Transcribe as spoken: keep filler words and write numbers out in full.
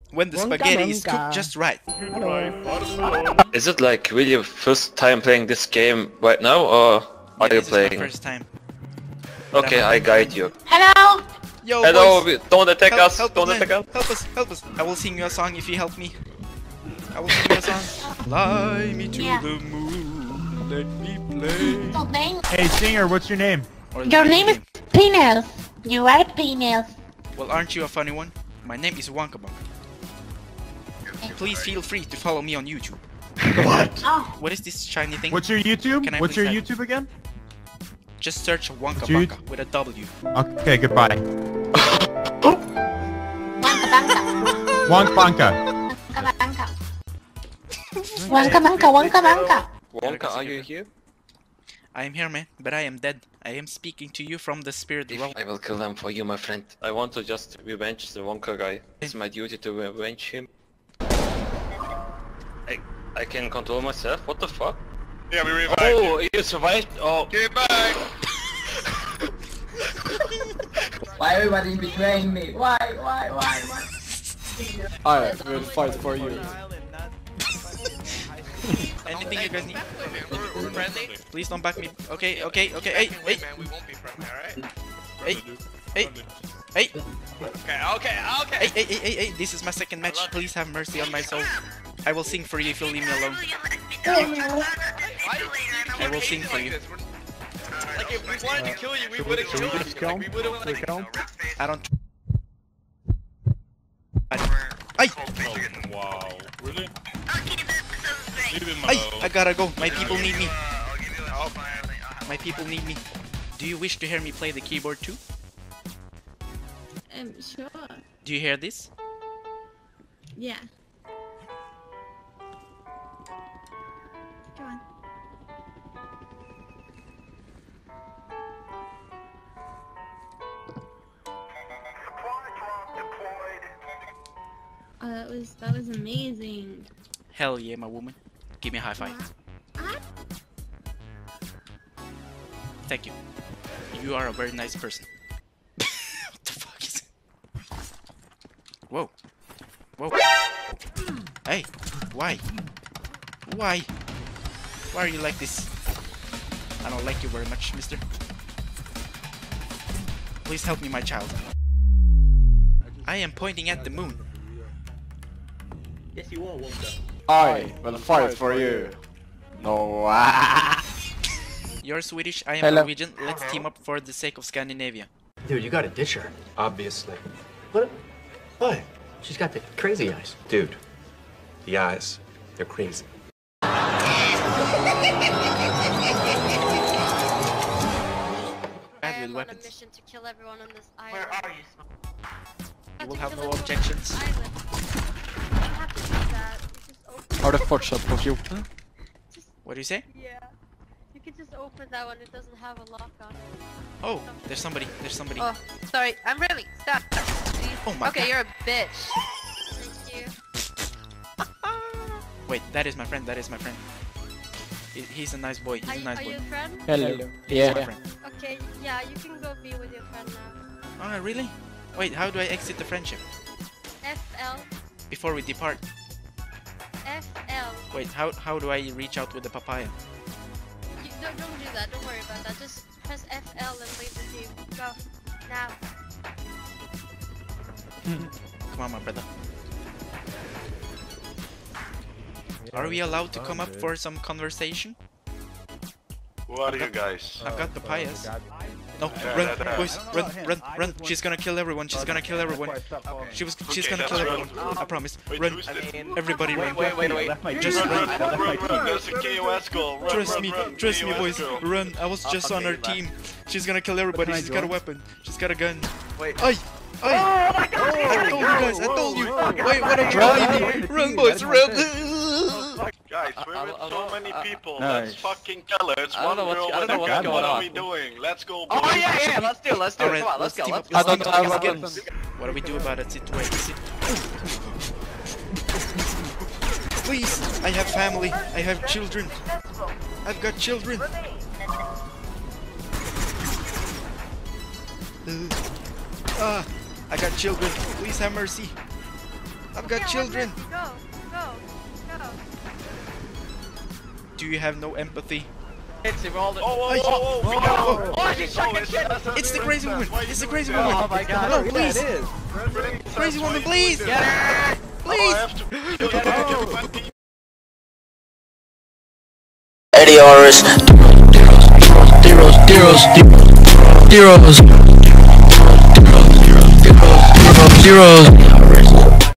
when the spaghetti is cooked just right. Is it like really your first time playing this game right now, or are Yeah, you this playing? is my first time. Okay, I guide you. Hello! Yo, Hello, boys. don't attack Help, us! help Don't us, attack man. us! Help us, help us. I will sing you a song if you help me. I will sing you a song. Fly me to Yeah. the moon, let me play. Your name, Hey singer, what's your name? Or your let me name is dream. Penis. You are Penis. Well, aren't you a funny one? My name is Wonkabonka. Please feel free to follow me on YouTube. What? Oh, What is this shiny thing? What's your YouTube? Can I What's please your have- YouTube again? Just search your Wonkabonka with a W. Okay, goodbye. Wonkabonka. Wonkabonka. Wonkabonka. Wonkabonka, Wonkabonka. Wonka, are you here? I am here, man, but I am dead. I am speaking to you from the spirit realm. I will kill them for you, my friend. I want to just revenge the Wonka guy. It's my duty to revenge him. I I can control myself? What the fuck? Yeah, we revived Oh, him. you survived? Oh. Get back! Why everybody betraying me? Why, why, why, why? I will fight for you. Anything you guys need? Please don't back me. Okay, okay, okay. Hey, hey, Man, we won't be friendly, alright? hey, hey, hey, Okay, okay, okay! hey, hey, hey, hey, hey. This is my second match. Please have mercy on my soul. I will sing for you if you leave me alone. I will sing for you. Like, if we wanted to kill you, we would've Should we killed just you. kill Like, we him? would've, Should we like... kill him? I don't. Ay, Wow. Really? Leave him ay, alone. I gotta go. My people need me. I'll give you the help. My people need me. Do you wish to hear me play the keyboard too? Um, sure. Do you hear this? Yeah. Go on. Oh, that was that was amazing. Hell yeah, my woman. Give me a high five. Ah, Thank you. You are a very nice person. What the fuck is it? Whoa. Whoa. Hey, why? Why? Why are you like this? I don't like you very much, mister. Please help me, my child. I am pointing at the moon. Yes, you are, Wonka. I will fight for you. No. You're Swedish, I am Hello. Norwegian. Let's team up for the sake of Scandinavia. Dude, you gotta ditch her. Obviously. What? What? She's got the crazy eyes. Dude, the eyes, they're crazy. Bad with I am on a weapons. mission to kill everyone on this island. Where are you? You will To have kill no everyone on objections. this island. You don't have to do that. You just open Har du fortsatt på fjorton? Just, What do you say? yeah. You can just open that one. It doesn't have a lock on it. Oh, there's somebody. There's somebody. Oh, sorry. I'm really stop. Oh my Okay, god. you're a bitch. Thank you. Wait, that is my friend. That is my friend. He, he's a nice boy. He's Are, a you, nice are boy. you a friend? Hello. He's Yeah. my friend. Okay, yeah. You can go be with your friend now. Oh, really? Wait, how do I exit the friendship? F L. Before we depart. F L. Wait, how how do I reach out with the papaya? You, don't, don't do that. Don't worry about that. Just press F L and leave the team. Go. Now. Come on, my brother. Are we allowed to come up for some conversation? Who are you guys? I've got papayas. No, Yeah, run, yeah, yeah. boys, run, run, run! She's gonna kill everyone. She's gonna kill everyone. She was. She's Okay, gonna kill let's everyone. run. I promise. Wait, Run, who's this? everybody, run. Wait, wait, wait. Just Run, run. run, run, run, there's a K O S goal. Run, Trust run, me, run, trust me, K O S boys. goal. Run! I was just on her team. She's gonna kill everybody. She's got a weapon. She's got a gun. Wait. Ay! Ay! I told you guys. I told you. Wait, what are you doing? Run, boys, run! Guys, we're I- I- with I so don't- many I- people. Nice. Let's fucking kill her. It's I don't one know what's- girl I don't and know a what's gun. going What are on. we doing? Let's go. Oh boys. yeah, yeah. Let's do it. Let's do it. Alright, Come on, let's go. team Let's up. go. I don't Let's have team up. weapons. What do we do about it? Situation. Please, I have family. I have children. I've got children. Uh, ah, I got children. Please have mercy. I've got Okay, children. Go, go, go. Do you have no empathy? It's all the. Oh, whoa, Ay, whoa, whoa, oh, whoa, oh, she's Oh, fucking it's- shit. that's a It's the new crazy princess. woman. Why you It's the doing crazy that? woman. Oh my god, No, yeah, please. it is. Princess, Crazy why woman, you please. doing that? Oh, I Please. have to kill Get you. out. Adios. Zeros, zeros, zeros, zeros, zeros, zeros, zeros.